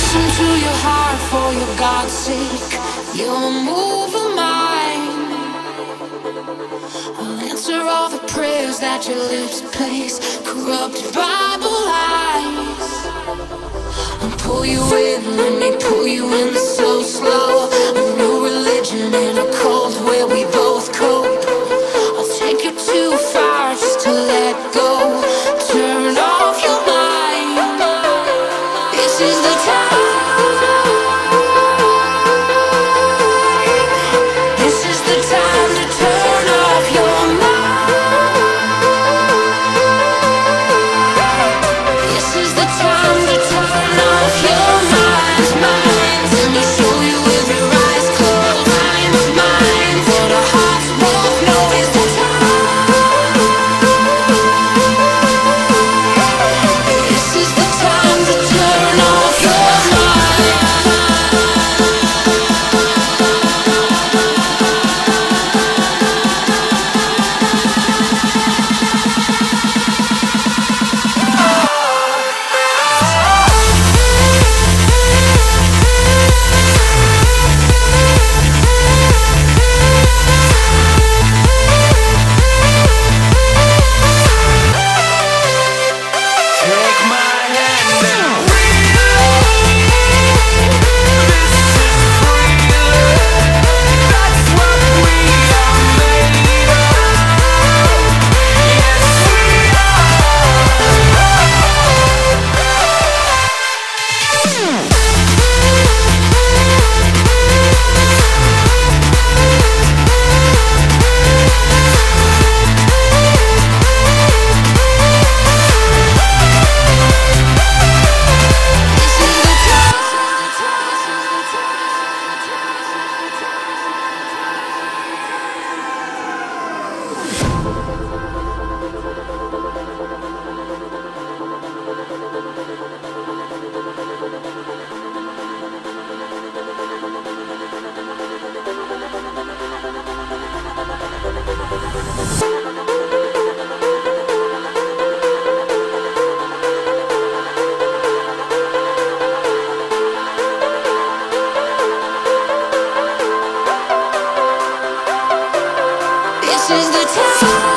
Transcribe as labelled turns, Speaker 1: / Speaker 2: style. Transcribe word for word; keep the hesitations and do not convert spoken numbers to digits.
Speaker 1: Listen to your heart for your God's sake. You'll move a mind. I'll answer all the prayers that your lips place, corrupt Bible lies. I'll pull you in, let me pull you in so slow. A new religion in a cold where we both cope. I'll take you too far just to let go. Turn off your mind. This is the time. This is the time to turn off your mind. This is the time to turn off your mind. Minds. Let me show you with your eyes closed. Minds, minds. What our hearts both know is the time. This is the time to turn off your mind.
Speaker 2: Take my hand and that's what we are made of. Yes, we
Speaker 1: This is the time.